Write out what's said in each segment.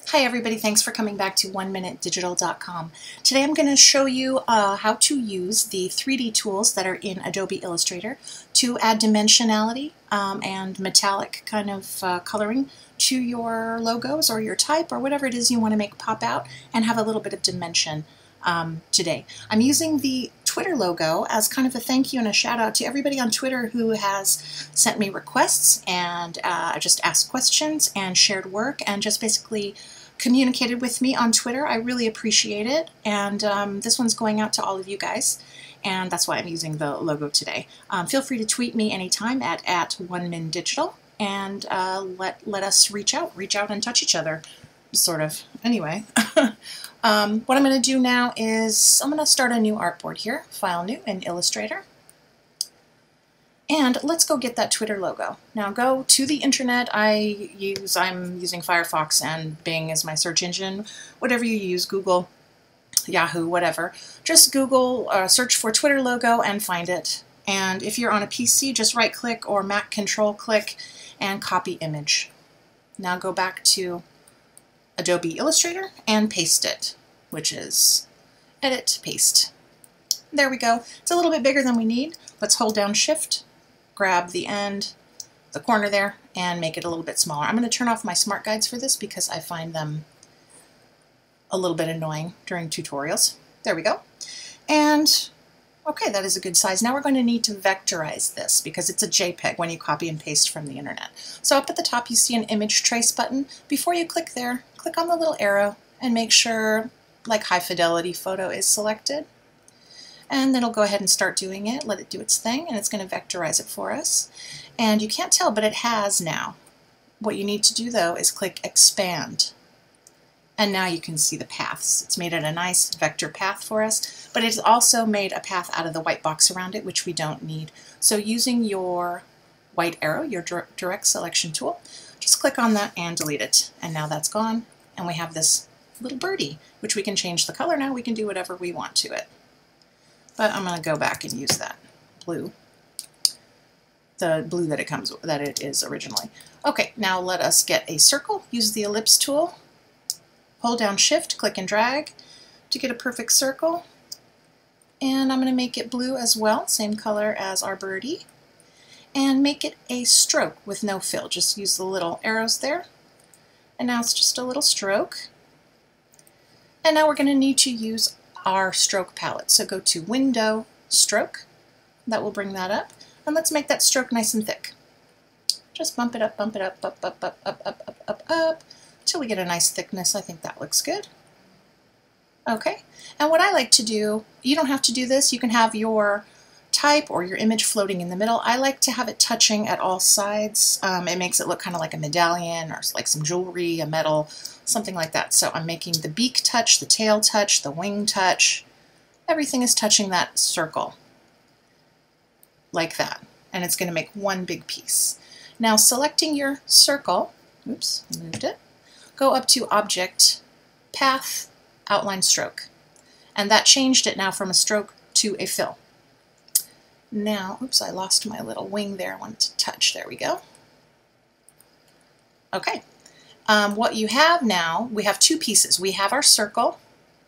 Hi everybody, thanks for coming back to OneMinuteDigital.com. Today I'm going to show you how to use the 3D tools that are in Adobe Illustrator to add dimensionality and metallic kind of coloring to your logos or your type or whatever it is you want to make pop out and have a little bit of dimension today. I'm using the Twitter logo as kind of a thank you and a shout out to everybody on Twitter who has sent me requests and just asked questions and shared work and just basically communicated with me on Twitter. I really appreciate it, and this one's going out to all of you guys, and that's why I'm using the logo today. Feel free to tweet me anytime at OneMinDigital, and let us reach out and touch each other, sort of. Anyway, what I'm going to do now is I'm going to start a new artboard here, File New in Illustrator. And let's go get that Twitter logo. Now go to the internet. I'm using Firefox and Bing as my search engine. Whatever you use, Google, Yahoo, whatever. Just Google, search for Twitter logo and find it. And if you're on a PC, just right click or Mac control click and copy image. Now go back to Adobe Illustrator and paste it, which is edit, paste. There we go. It's a little bit bigger than we need. Let's hold down Shift, grab the end, the corner there, and make it a little bit smaller. I'm going to turn off my smart guides for this because I find them a little bit annoying during tutorials. There we go. And okay, that is a good size. Now we're going to need to vectorize this because it's a JPEG when you copy and paste from the internet. So up at the top you see an image trace button. Before you click there, click on the little arrow and make sure like high fidelity photo is selected. And then it'll go ahead and start doing it, let it do its thing, and it's going to vectorize it for us. And you can't tell, but it has now. What you need to do though is click expand. And now you can see the paths. It's made it a nice vector path for us, but it's also made a path out of the white box around it, which we don't need. So using your white arrow, your direct selection tool, just click on that and delete it. And now that's gone, and we have this little birdie, which we can change the color now. We can do whatever we want to it. But I'm going to go back and use that blue, the blue that it is originally. Okay, now let us get a circle. Use the ellipse tool. Hold down Shift, click and drag to get a perfect circle. And I'm going to make it blue as well, same color as our birdie. And make it a stroke with no fill. Just use the little arrows there. And now it's just a little stroke. And now we're going to need to use our stroke palette. So go to Window, Stroke. That will bring that up. And let's make that stroke nice and thick. Just bump it up, up, up, up, up, up, till we get a nice thickness. I think that looks good. Okay. And what I like to do, you don't have to do this. You can have your type or your image floating in the middle. I like to have it touching at all sides. It makes it look kind of like a medallion or like some jewelry, a medal, something like that. So I'm making the beak touch, the tail touch, the wing touch. Everything is touching that circle like that. And it's going to make one big piece. Now selecting your circle, oops, moved it, go up to Object, Path, Outline Stroke. And that changed it now from a stroke to a fill. Now, oops, I lost my little wing there. I wanted to touch. There we go. Okay. What you have now, we have two pieces. We have our circle,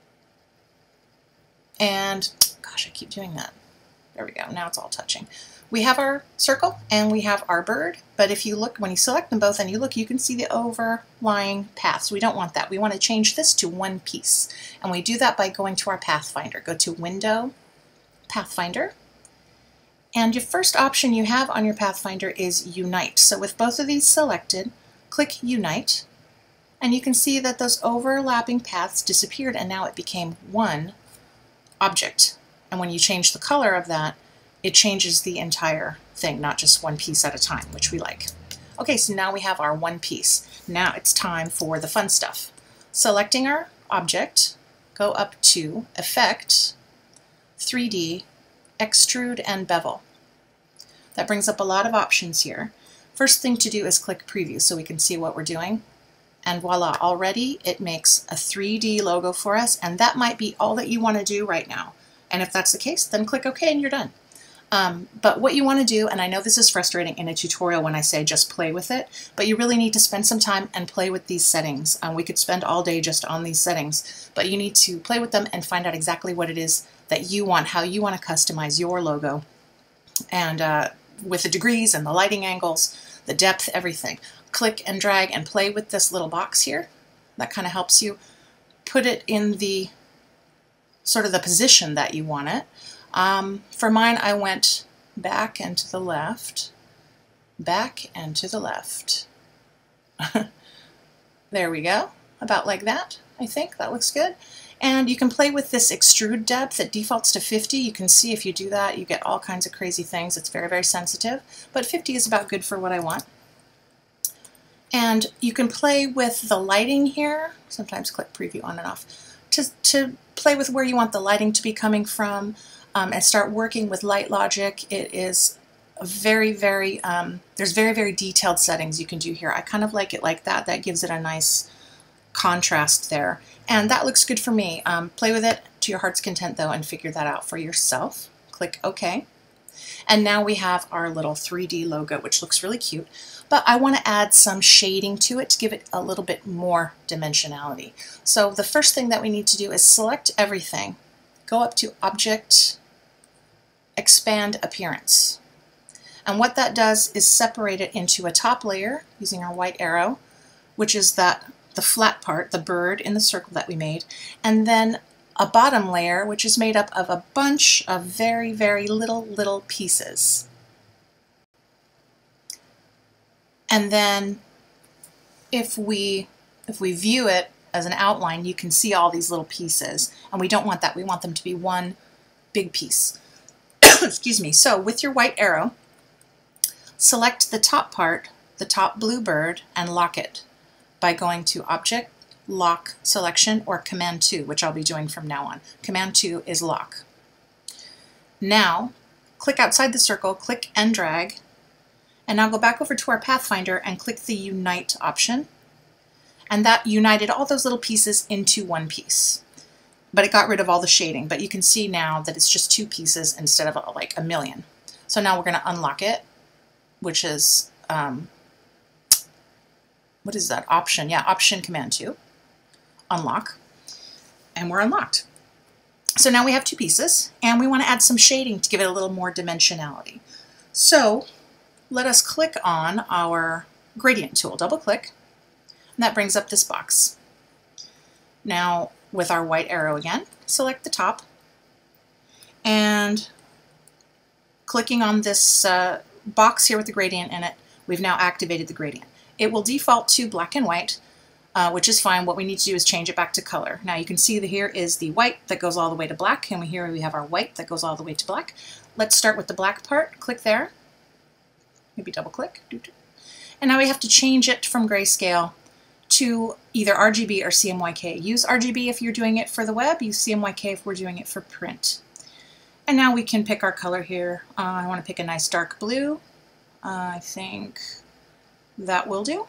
and gosh, I keep doing that. There we go. Now it's all touching. We have our circle and we have our bird, but if you look, when you select them both and you look, you can see the overlying paths. We don't want that. We want to change this to one piece, and we do that by going to our Pathfinder. Go to Window, Pathfinder. And your first option you have on your Pathfinder is Unite. So with both of these selected, click Unite, and you can see that those overlapping paths disappeared and now it became one object. And when you change the color of that, it changes the entire thing, not just one piece at a time, which we like. Okay, so now we have our one piece. Now it's time for the fun stuff. Selecting our object, go up to Effect, 3D, Extrude and Bevel. That brings up a lot of options here. First thing to do is click Preview so we can see what we're doing. And voila, already it makes a 3D logo for us, and that might be all that you want to do right now. And if that's the case, then click OK and you're done. But what you want to do, and I know this is frustrating in a tutorial when I say just play with it, but you really need to spend some time and play with these settings. We could spend all day just on these settings, but you need to play with them and find out exactly what it is that you want, how you want to customize your logo, and with the degrees and the lighting angles, the depth, everything. Click and drag and play with this little box here. That kind of helps you put it in the sort of the position that you want it. For mine, I went back and to the left, back and to the left. There we go, about like that. I think that looks good. And you can play with this extrude depth. It defaults to 50. You can see if you do that, you get all kinds of crazy things. It's very, very sensitive, but 50 is about good for what I want. And you can play with the lighting here. Sometimes click preview on and off to play with where you want the lighting to be coming from, and start working with light logic. It is a very, very, there's very, very detailed settings you can do here. I kind of like it like that. That gives it a nice contrast there. And that looks good for me. Play with it to your heart's content though and figure that out for yourself. Click OK. And now we have our little 3D logo, which looks really cute. But I want to add some shading to it to give it a little bit more dimensionality. So the first thing that we need to do is select everything. Go up to Object, Expand Appearance. And what that does is separate it into a top layer using our white arrow, which is the flat part, the bird in the circle that we made, and then a bottom layer which is made up of a bunch of very, very little pieces. And then if we view it as an outline, you can see all these little pieces, and we don't want that. We want them to be one big piece. Excuse me. So with your white arrow, select the top part, the top blue bird, and lock it by going to Object, Lock, Selection, or Command 2, which I'll be doing from now on. Command 2 is lock. Now, click outside the circle, click and drag, and now go back over to our Pathfinder and click the Unite option. And that united all those little pieces into one piece. But it got rid of all the shading. But you can see now that it's just two pieces instead of like a million. So now we're going to unlock it, which is, what is that? Option. Yeah, Option Command 2. Unlock. And we're unlocked. So now we have two pieces, and we want to add some shading to give it a little more dimensionality. So let us click on our gradient tool. Double click, and that brings up this box. Now with our white arrow again, select the top, and clicking on this box here with the gradient in it, we've now activated the gradient. It will default to black and white, which is fine. What we need to do is change it back to color. Now you can see that here is the white that goes all the way to black, and here we have our white that goes all the way to black. Let's start with the black part. Click there. Maybe double click. And now we have to change it from grayscale to either RGB or CMYK. Use RGB if you're doing it for the web. Use CMYK if we're doing it for print. And now we can pick our color here. I want to pick a nice dark blue. I think that will do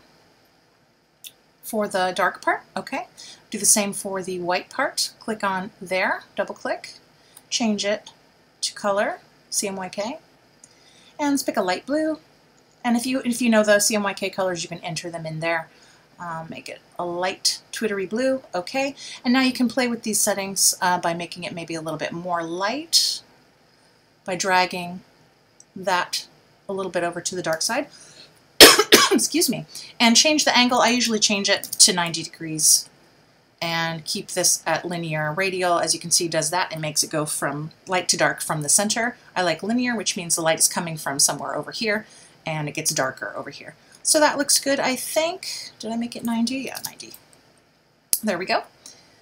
for the dark part. Okay. Do the same for the white part. Click on there, double click, change it to color, CMYK, and let's pick a light blue. And if you know the CMYK colors, you can enter them in there. Make it a light twittery blue. Okay. And now you can play with these settings by making it maybe a little bit more light, by dragging that a little bit over to the dark side. Excuse me. And change the angle. I usually change it to 90 degrees and keep this at linear. Radial, as you can see, does that and makes it go from light to dark from the center. I like linear, which means the light is coming from somewhere over here and it gets darker over here. So that looks good, I think. Did I make it 90? Yeah, 90. There we go.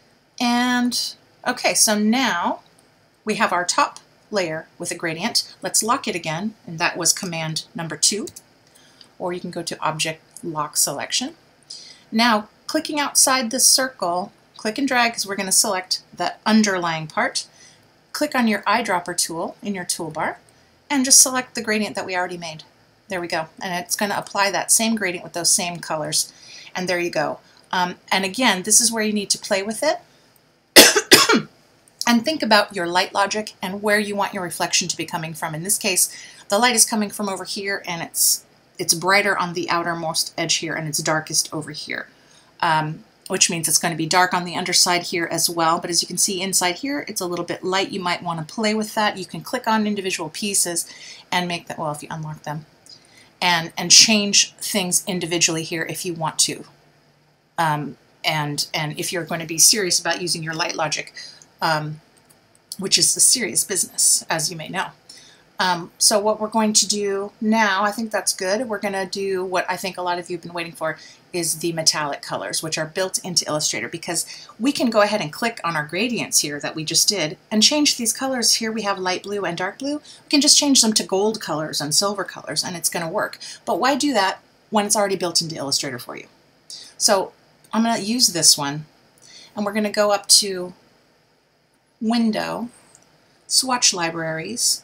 And okay, so now we have our top layer with a gradient. Let's lock it again, and that was Command number 2. Or you can go to Object, Lock, Selection. Now, clicking outside the circle, click and drag because we're going to select the underlying part. Click on your eyedropper tool in your toolbar and just select the gradient that we already made. There we go. And it's going to apply that same gradient with those same colors. And there you go. And again, this is where you need to play with it And think about your light logic and where you want your reflection to be coming from. In this case, the light is coming from over here, and it's brighter on the outermost edge here, and it's darkest over here, which means it's going to be dark on the underside here as well. But as you can see inside here, it's a little bit light. You might want to play with that. You can click on individual pieces and make that, well, if you unlock them, and change things individually here if you want to. And if you're going to be serious about using your light logic, which is a serious business, as you may know. So what we're going to do now, I think that's good. We're going to do what I think a lot of you have been waiting for, is the metallic colors, which are built into Illustrator, because we can go ahead and click on our gradients here that we just did and change these colors. Here we have light blue and dark blue. We can just change them to gold colors and silver colors, and it's going to work. But why do that when it's already built into Illustrator for you? So I'm going to use this one, and we're going to go up to Window, Swatch Libraries,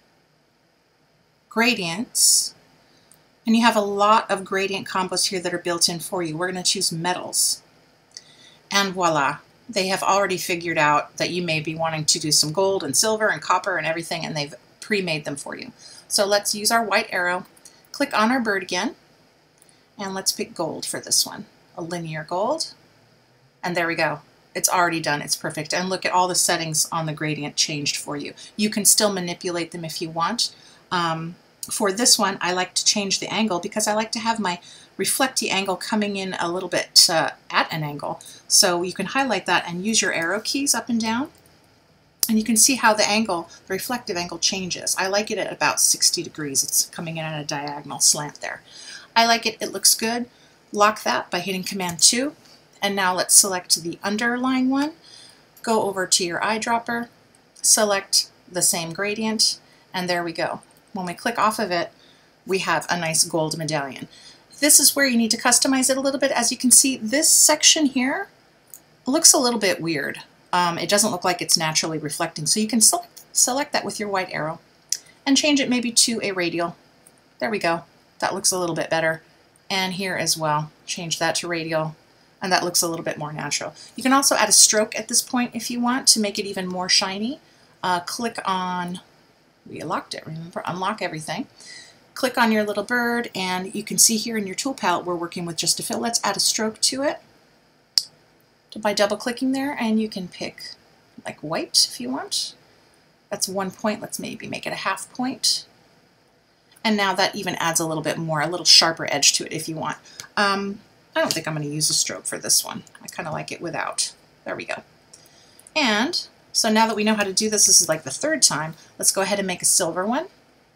Gradients, and you have a lot of gradient combos here that are built in for you. We're going to choose Metals, and voila, they have already figured out that you may be wanting to do some gold and silver and copper and everything, and they've pre-made them for you. So let's use our white arrow, click on our bird again, and let's pick gold for this one, a linear gold, and there we go. It's already done. It's perfect. And look at all the settings on the gradient changed for you. You can still manipulate them if you want. For this one, I like to change the angle because I like to have my reflecty angle coming in a little bit at an angle. So you can highlight that and use your arrow keys up and down. And you can see how the angle, the reflective angle, changes. I like it at about 60 degrees. It's coming in at a diagonal slant there. I like it. It looks good. Lock that by hitting Command 2. And now let's select the underline one. Go over to your eyedropper, select the same gradient, and there we go. When we click off of it, we have a nice gold medallion. This is where you need to customize it a little bit. As you can see, this section here looks a little bit weird. It doesn't look like it's naturally reflecting. So you can select that with your white arrow and change it maybe to a radial. There we go. That looks a little bit better. And here as well, change that to radial, and that looks a little bit more natural. You can also add a stroke at this point if you want to make it even more shiny. Click on, we locked it, remember, unlock everything. Click on your little bird, and you can see here in your tool palette we're working with just a fill. Let's add a stroke to it by double clicking there, and you can pick like white if you want. That's 1 point. Let's maybe make it a half point. And now that even adds a little bit more, a little sharper edge to it if you want. I don't think I'm going to use a stroke for this one. I kind of like it without. There we go. And so now that we know how to do this, this is like the third time, let's go ahead and make a silver one.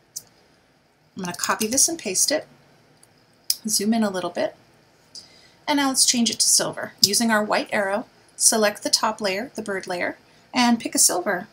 I'm going to copy this and paste it, zoom in a little bit, and now let's change it to silver. Using our white arrow, select the top layer, the bird layer, and pick a silver.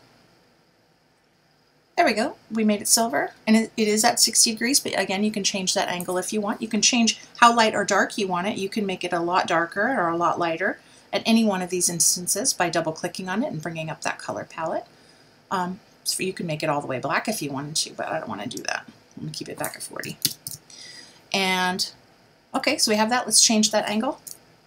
There we go. We made it silver, and it is at 60 degrees, but again, you can change that angle if you want. You can change how light or dark you want it. You can make it a lot darker or a lot lighter at any one of these instances by double-clicking on it and bringing up that color palette. So you can make it all the way black if you wanted to, but I don't want to do that. I'm going to keep it back at 40. And, okay, so we have that. Let's change that angle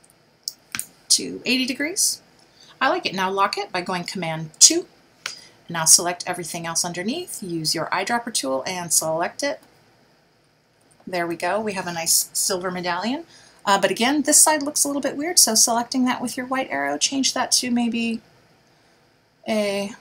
to 80 degrees. I like it. Now lock it by going Command 2. Now select everything else underneath, use your eyedropper tool and select it. There we go, we have a nice silver medallion. But again, this side looks a little bit weird, so selecting that with your white arrow, change that to maybe a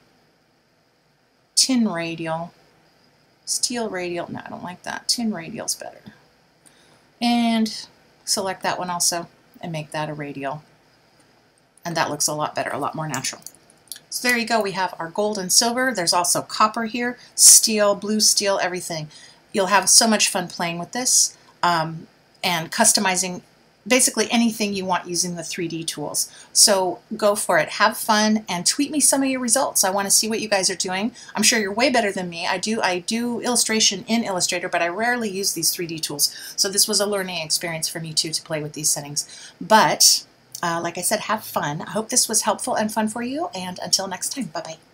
tin radial. Steel radial, no, I don't like that. Tin radial's better. And select that one also and make that a radial. And that looks a lot better, a lot more natural. So there you go, we have our gold and silver. There's also copper here, steel, blue steel, everything. You'll have so much fun playing with this and customizing basically anything you want using the 3D tools. So go for it, have fun, and tweet me some of your results. I want to see what you guys are doing. I'm sure you're way better than me. I do illustration in Illustrator, but I rarely use these 3D tools. So this was a learning experience for me too, to play with these settings. But like I said, have fun. I hope this was helpful and fun for you, and until next time, bye-bye.